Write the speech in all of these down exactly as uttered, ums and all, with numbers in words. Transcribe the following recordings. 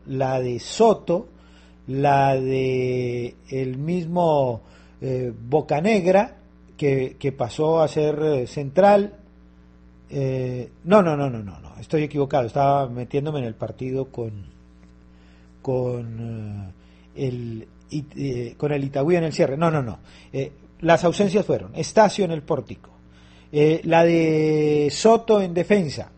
la de Soto, la de el mismo eh, Bocanegra, que, que pasó a ser eh, central. Eh, no, no, no, no, no, no, estoy equivocado, estaba metiéndome en el partido con con eh, el eh, con el Itagüí en el cierre. No, no, no. Eh, las ausencias fueron Estacio en el pórtico, eh, la de Soto en defensa,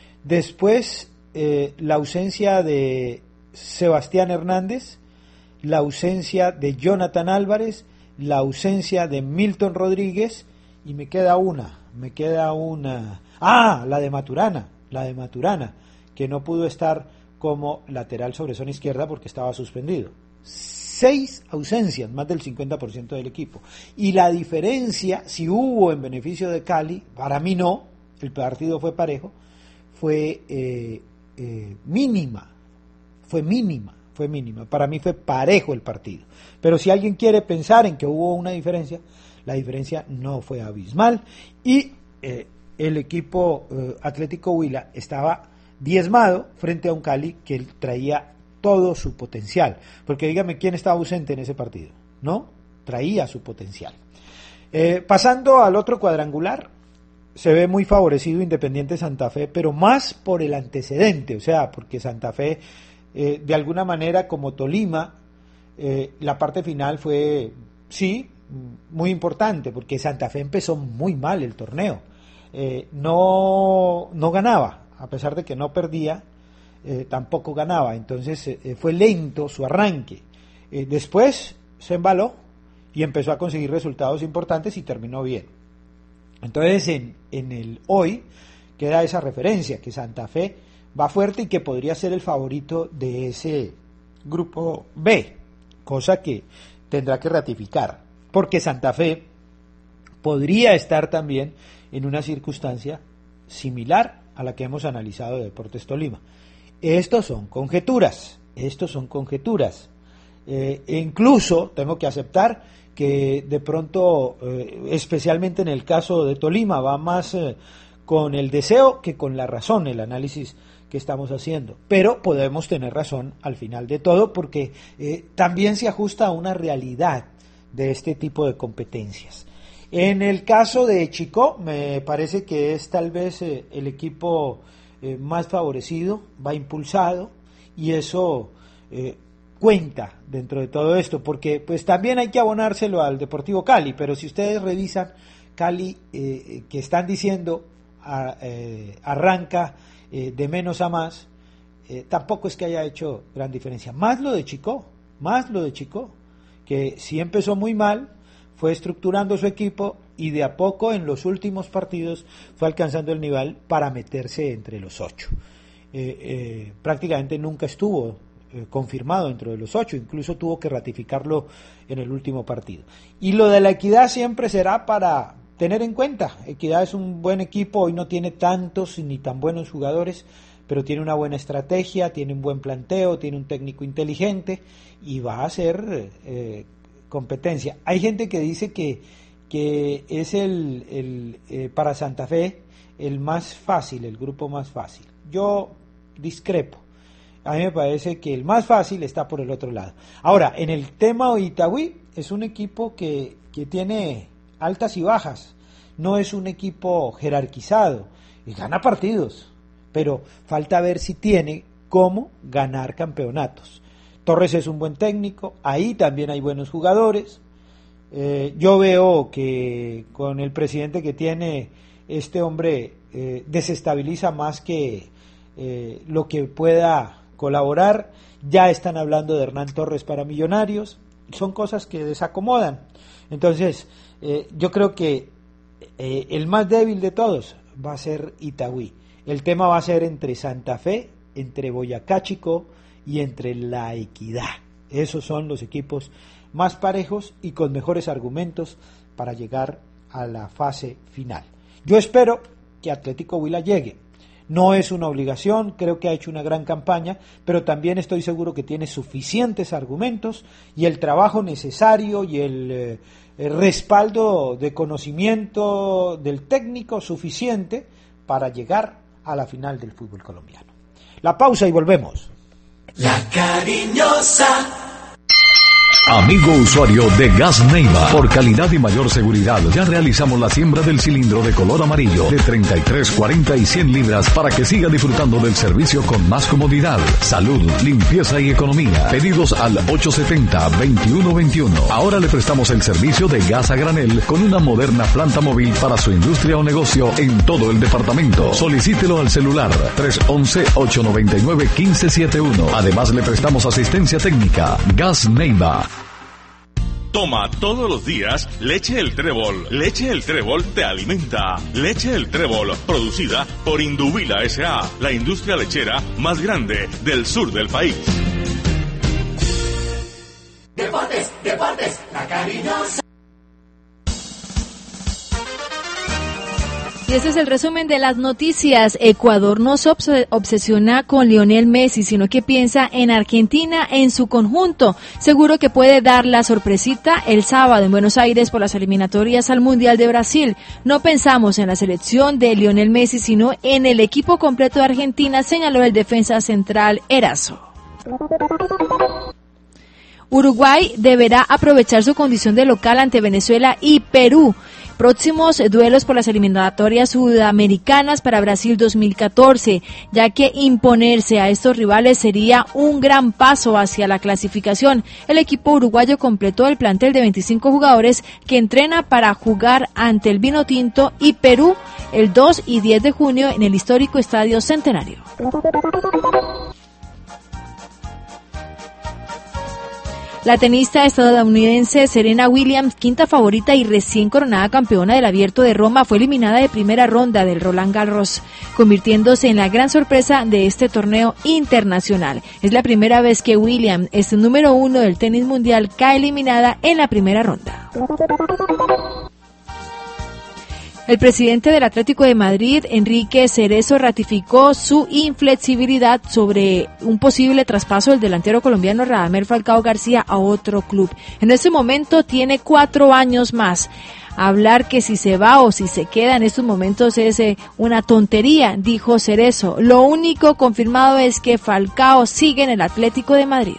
después eh, la ausencia de Sebastián Hernández, la ausencia de Jonathan Álvarez, la ausencia de Milton Rodríguez, y me queda una, me queda una, ah, la de Maturana, la de Maturana, que no pudo estar como lateral sobre zona izquierda porque estaba suspendido. Seis ausencias, más del cincuenta por ciento del equipo. Y la diferencia, si hubo en beneficio de Cali, para mí no, el partido fue parejo, fue eh, eh, mínima, fue mínima, fue mínima. Para mí fue parejo el partido. Pero si alguien quiere pensar en que hubo una diferencia, la diferencia no fue abismal. Y eh, el equipo eh, Atlético Huila estaba diezmado frente a un Cali que traía todo su potencial, porque dígame quién estaba ausente en ese partido, ¿no? Traía su potencial. Eh, pasando al otro cuadrangular, se ve muy favorecido Independiente Santa Fe, pero más por el antecedente, o sea, porque Santa Fe, eh, de alguna manera, como Tolima, eh, la parte final fue, sí, muy importante, porque Santa Fe empezó muy mal el torneo, eh, no, no ganaba, a pesar de que no perdía, eh, tampoco ganaba, entonces eh, fue lento su arranque. Eh, después se embaló y empezó a conseguir resultados importantes y terminó bien. Entonces en, en el hoy queda esa referencia, que Santa Fe va fuerte y que podría ser el favorito de ese grupo B, cosa que tendrá que ratificar, porque Santa Fe podría estar también en una circunstancia similar a la que hemos analizado de Deportes Tolima. Estos son conjeturas, estos son conjeturas. Eh, e incluso tengo que aceptar que de pronto, eh, especialmente en el caso de Tolima, va más eh, con el deseo que con la razón el análisis que estamos haciendo. Pero podemos tener razón al final de todo, porque eh, también se ajusta a una realidad de este tipo de competencias. En el caso de Chico, me parece que es tal vez eh, el equipo eh, más favorecido, va impulsado, y eso eh, cuenta dentro de todo esto, porque pues también hay que abonárselo al Deportivo Cali, pero si ustedes revisan, Cali, eh, que están diciendo a, eh, arranca eh, de menos a más, eh, tampoco es que haya hecho gran diferencia. Más lo de Chico, más lo de Chico, que sí empezó muy mal, fue estructurando su equipo y de a poco en los últimos partidos fue alcanzando el nivel para meterse entre los ocho. Eh, eh, prácticamente nunca estuvo eh, confirmado dentro de los ocho, incluso tuvo que ratificarlo en el último partido. Y lo de la Equidad siempre será para tener en cuenta. Equidad es un buen equipo, hoy no tiene tantos ni tan buenos jugadores, pero tiene una buena estrategia, tiene un buen planteo, tiene un técnico inteligente y va a ser eh, competencia. Hay gente que dice que, que es el, el eh, para Santa Fe el más fácil, el grupo más fácil. Yo discrepo. A mí me parece que el más fácil está por el otro lado. Ahora, en el tema de Itagüí, es un equipo que, que tiene altas y bajas. No es un equipo jerarquizado. Y gana partidos, pero falta ver si tiene cómo ganar campeonatos. Torres es un buen técnico, ahí también hay buenos jugadores. Eh, yo veo que con el presidente que tiene este hombre eh, desestabiliza más que eh, lo que pueda colaborar. Ya están hablando de Hernán Torres para Millonarios, son cosas que desacomodan. Entonces eh, yo creo que eh, el más débil de todos va a ser Itagüí. El tema va a ser entre Santa Fe, entre Boyacá Chico y entre La Equidad. Esos son los equipos más parejos y con mejores argumentos para llegar a la fase final. Yo espero que Atlético Huila llegue. No es una obligación, creo que ha hecho una gran campaña, pero también estoy seguro que tiene suficientes argumentos y el trabajo necesario y el, eh, el respaldo de conocimiento del técnico suficiente para llegar a la final del fútbol colombiano. La pausa y volvemos. La Cariñosa. Amigo usuario de Gas Neiva, por calidad y mayor seguridad, ya realizamos la siembra del cilindro de color amarillo de treinta y tres, cuarenta y cien libras para que siga disfrutando del servicio con más comodidad, salud, limpieza y economía. Pedidos al ocho setenta, veintiuno veintiuno. Ahora le prestamos el servicio de gas a granel con una moderna planta móvil para su industria o negocio en todo el departamento. Solicítelo al celular tres once, ocho noventa y nueve, quince setenta y uno. Además le prestamos asistencia técnica. Gas Neiva. Toma todos los días Leche El Trébol. Leche El Trébol te alimenta. Leche El Trébol, producida por Induvila S A, la industria lechera más grande del sur del país. Deportes, deportes, La Cariñosa. Y este es el resumen de las noticias. Ecuador no se obs- obsesiona con Lionel Messi, sino que piensa en Argentina en su conjunto. Seguro que puede dar la sorpresita el sábado en Buenos Aires por las eliminatorias al Mundial de Brasil. No pensamos en la selección de Lionel Messi, sino en el equipo completo de Argentina, señaló el defensa central Erazo. Uruguay deberá aprovechar su condición de local ante Venezuela y Perú. Próximos duelos por las eliminatorias sudamericanas para Brasil dos mil catorce, ya que imponerse a estos rivales sería un gran paso hacia la clasificación. El equipo uruguayo completó el plantel de veinticinco jugadores que entrena para jugar ante el Vinotinto y Perú el dos y diez de junio en el histórico Estadio Centenario. La tenista estadounidense Serena Williams, quinta favorita y recién coronada campeona del Abierto de Roma, fue eliminada de primera ronda del Roland Garros, convirtiéndose en la gran sorpresa de este torneo internacional. Es la primera vez que Williams, este número uno del tenis mundial, cae eliminada en la primera ronda. El presidente del Atlético de Madrid, Enrique Cerezo, ratificó su inflexibilidad sobre un posible traspaso del delantero colombiano Radamel Falcao García a otro club. En este momento tiene cuatro años más. Hablar que si se va o si se queda en estos momentos es eh, una tontería, dijo Cerezo. Lo único confirmado es que Falcao sigue en el Atlético de Madrid.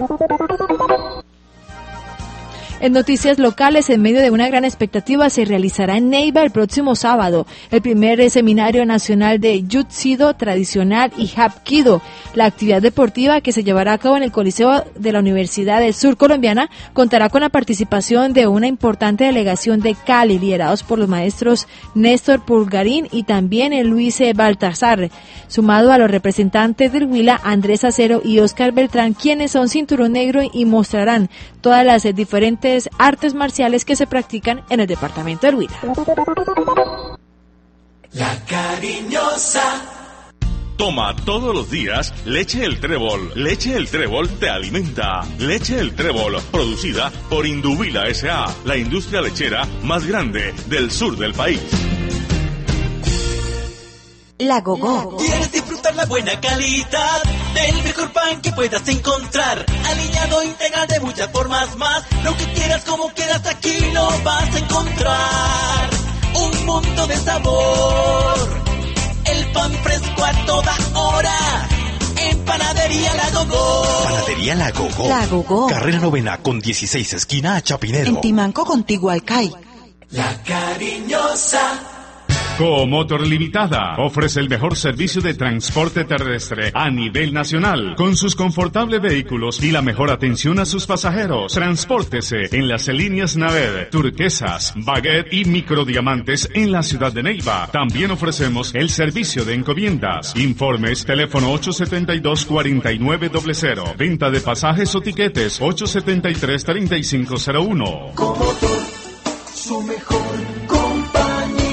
En noticias locales, en medio de una gran expectativa, se realizará en Neiva el próximo sábado el primer seminario nacional de Jiu-Jitsu tradicional y Hapkido. La actividad deportiva, que se llevará a cabo en el Coliseo de la Universidad del Sur Colombiana, contará con la participación de una importante delegación de Cali, liderados por los maestros Néstor Pulgarín y también el Luis Baltazar, sumado a los representantes del Huila, Andrés Acero y Oscar Beltrán, quienes son cinturón negro y mostrarán todas las diferentes artes marciales que se practican en el departamento del Huila. La Cariñosa. Toma todos los días Leche El Trébol. Leche El Trébol te alimenta. Leche El Trébol, producida por Induvila S A, la industria lechera más grande del sur del país. La Gogó. ¿Quieres disfrutar la buena calidad del mejor pan que puedas encontrar? Aliñado integral de muchas formas más. Lo que quieras, como quieras, aquí lo vas a encontrar. Un mundo de sabor. El pan fresco a toda hora. En Panadería La Gogó. Panadería La Gogó. La Gogó. Carrera Novena con dieciséis, esquina a Chapinero. En Timanco, contigo al C A I. La Cariñosa. Comotor Limitada ofrece el mejor servicio de transporte terrestre a nivel nacional, con sus confortables vehículos y la mejor atención a sus pasajeros. Transpórtese en las líneas Naver, Turquesas, Baguette y Microdiamantes en la ciudad de Neiva. También ofrecemos el servicio de encomiendas. Informes, teléfono ocho setenta y dos, cuarenta y nueve cero cero. Venta de pasajes o tiquetes ocho setenta y tres, treinta y cinco cero uno. Comotor, su mejor compañía.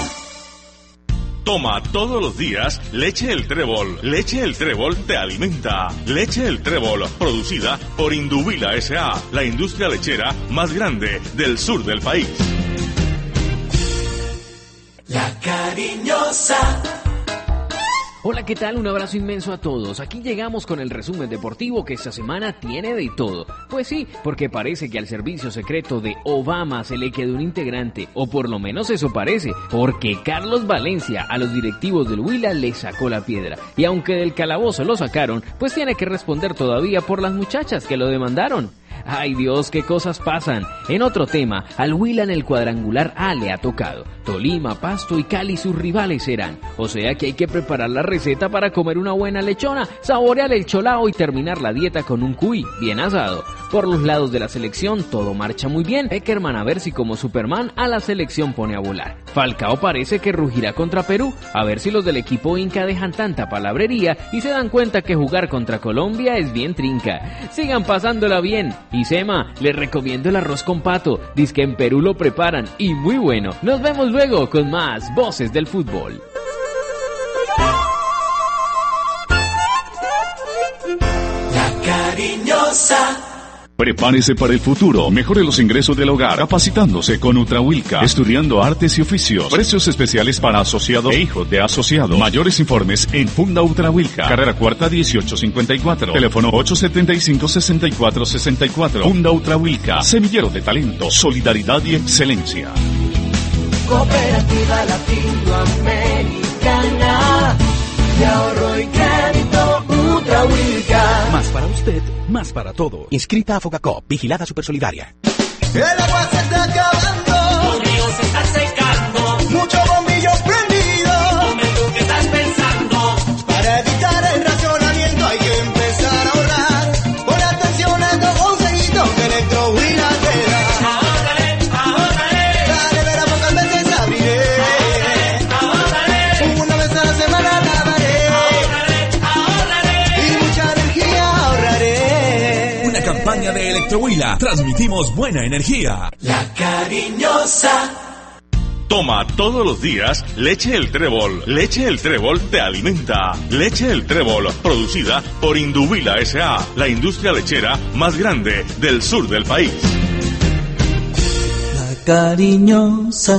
Toma todos los días Leche El Trébol. Leche El Trébol te alimenta. Leche El Trébol, producida por Induvila S A, la industria lechera más grande del sur del país. La Cariñosa. Hola, ¿qué tal? Un abrazo inmenso a todos. Aquí llegamos con el resumen deportivo que esta semana tiene de todo. Pues sí, porque parece que al servicio secreto de Obama se le quedó un integrante, o por lo menos eso parece, porque Carlos Valencia a los directivos del Huila le sacó la piedra. Y aunque del calabozo lo sacaron, pues tiene que responder todavía por las muchachas que lo demandaron. Ay Dios, qué cosas pasan. En otro tema, al Huila en el cuadrangular A le ha tocado. Tolima, Pasto y Cali sus rivales serán. O sea que hay que preparar la receta para comer una buena lechona, saborear el cholao y terminar la dieta con un cuy bien asado. Por los lados de la selección todo marcha muy bien. Peckerman a ver si como Superman a la selección pone a volar. Falcao parece que rugirá contra Perú, a ver si los del equipo Inca dejan tanta palabrería y se dan cuenta que jugar contra Colombia es bien trinca. Sigan pasándola bien. Y Sema, les recomiendo el arroz con pato, dizque en Perú lo preparan y muy bueno. Nos vemos luego con más Voces del Fútbol. La Cariñosa. Prepárese para el futuro. Mejore los ingresos del hogar capacitándose con Ultrahuilca. Estudiando artes y oficios. Precios especiales para asociados e hijos de asociados. Mayores informes en Funda Ultrahuilca. Carrera Cuarta dieciocho cincuenta y cuatro. Teléfono ocho setenta y cinco, sesenta y cuatro sesenta y cuatro. Funda Ultrahuilca. Semillero de talento, solidaridad y excelencia. Cooperativa Latinoamericana de ahorro y crédito Ultrahuilca. Más para usted, más para todos. Inscrita a Focacop, vigilada Supersolidaria. El agua se está acabando, los ríos se están secando, muchos bombillos prendidos. Dime tú qué estás pensando. Para evitar el racionamiento hay que empezar a ahorrar. Pon atención a estos consejitos que Electrohuila te da. Ahórrale, ahórrale. La nevera pocas veces abriré. Ahórrale, ahórrale. Una vez a la semana lavaré. Ahórrale, ahórrale. Y mucha energía ahorraré. Una campaña de Electrohuila. Transmitimos buena energía. La Cariñosa. Toma todos los días Leche El Trébol. Leche El Trébol te alimenta. Leche El Trébol, producida por Indubila S A, la industria lechera más grande del sur del país. La Cariñosa.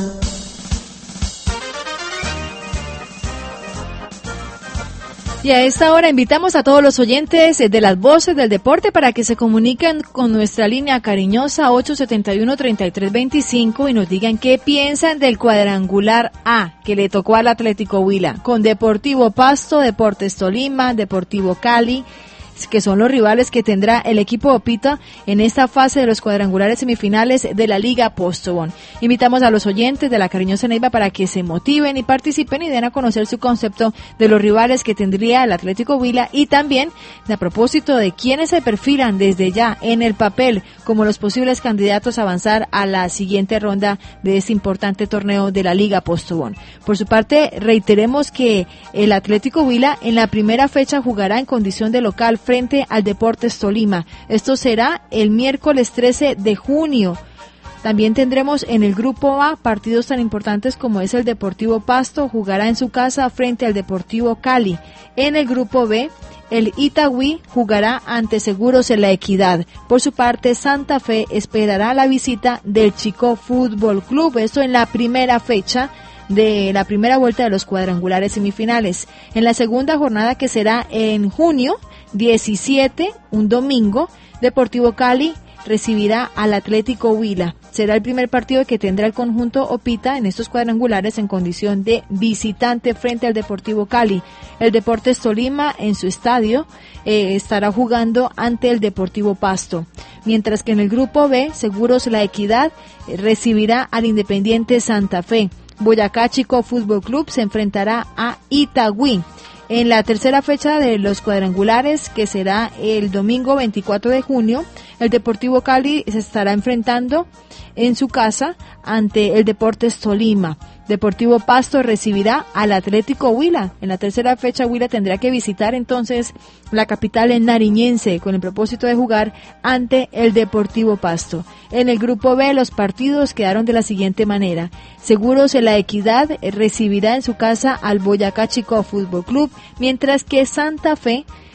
Y a esta hora invitamos a todos los oyentes de las Voces del Deporte para que se comuniquen con nuestra línea cariñosa ocho setenta y uno, treinta y tres veinticinco y nos digan qué piensan del cuadrangular A que le tocó al Atlético Huila con Deportivo Pasto, Deportes Tolima, Deportivo Cali, que son los rivales que tendrá el equipo Opita en esta fase de los cuadrangulares semifinales de la Liga Postobón. Invitamos a los oyentes de la Cariñosa Neiva para que se motiven y participen y den a conocer su concepto de los rivales que tendría el Atlético Huila y también a propósito de quienes se perfilan desde ya en el papel como los posibles candidatos a avanzar a la siguiente ronda de este importante torneo de la Liga Postobón. Por su parte, reiteremos que el Atlético Huila en la primera fecha jugará en condición de local frente al Deportes Tolima. Esto será el miércoles trece de junio. También tendremos en el grupo A partidos tan importantes como es el Deportivo Pasto, jugará en su casa frente al Deportivo Cali. En el grupo B, el Itagüí jugará ante Seguros en La Equidad. Por su parte, Santa Fe esperará la visita del Chicó Fútbol Club. Esto en la primera fecha de la primera vuelta de los cuadrangulares semifinales. En la segunda jornada, que será en junio diecisiete, un domingo, Deportivo Cali recibirá al Atlético Huila. Será el primer partido que tendrá el conjunto Opita en estos cuadrangulares en condición de visitante frente al Deportivo Cali. El Deportes Tolima en su estadio eh, estará jugando ante el Deportivo Pasto. Mientras que en el grupo B, Seguros La Equidad eh, recibirá al Independiente Santa Fe. Boyacá Chicó Fútbol Club se enfrentará a Itagüí. En la tercera fecha de los cuadrangulares, que será el domingo veinticuatro de junio, el Deportivo Cali se estará enfrentando en su casa ante el Deportes Tolima. Deportivo Pasto recibirá al Atlético Huila. En la tercera fecha, Huila tendrá que visitar entonces la capital nariñense con el propósito de jugar ante el Deportivo Pasto. En el grupo B, los partidos quedaron de la siguiente manera. Seguros en La Equidad recibirá en su casa al Boyacá Chicó Fútbol Club, mientras que Santa Fe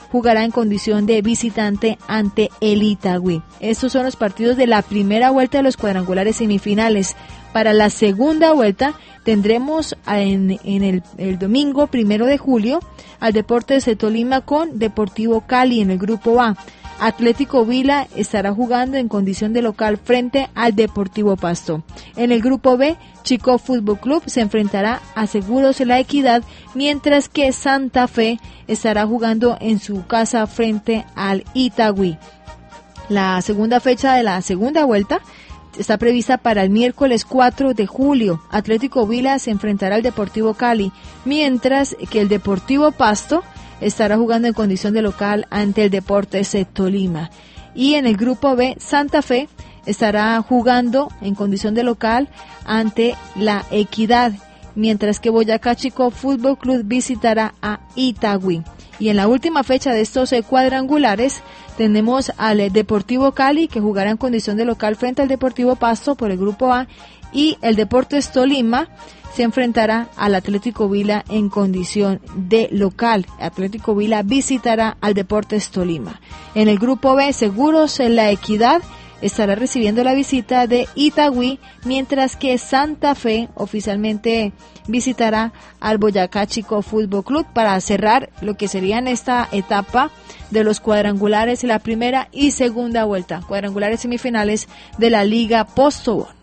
jugará en condición de visitante ante el Itagüí. Estos son los partidos de la primera vuelta de los cuadrangulares semifinales. Para la segunda vuelta tendremos en, en el, el domingo primero de julio al Deportes de Tolima con Deportivo Cali en el grupo A. Atlético Huila estará jugando en condición de local frente al Deportivo Pasto. En el grupo B, Chico Fútbol Club se enfrentará a Seguros La Equidad, mientras que Santa Fe estará jugando en su casa frente al Itagüí. La segunda fecha de la segunda vuelta está prevista para el miércoles cuatro de julio. Atlético Huila se enfrentará al Deportivo Cali, mientras que el Deportivo Pasto estará jugando en condición de local ante el Deportes de Tolima. Y en el grupo B, Santa Fe estará jugando en condición de local ante La Equidad, mientras que Boyacá Chico Fútbol Club visitará a Itagüí. Y en la última fecha de estos eh, cuadrangulares tenemos al eh, Deportivo Cali, que jugará en condición de local frente al Deportivo Pasto por el grupo A, y el Deportes Tolima se enfrentará al Atlético Huila en condición de local. Atlético Huila visitará al Deportes Tolima. En el grupo B, Seguros La Equidad estará recibiendo la visita de Itagüí, mientras que Santa Fe oficialmente visitará al Boyacá Chico Fútbol Club para cerrar lo que sería en esta etapa de los cuadrangulares, la primera y segunda vuelta, cuadrangulares semifinales de la Liga Postobón.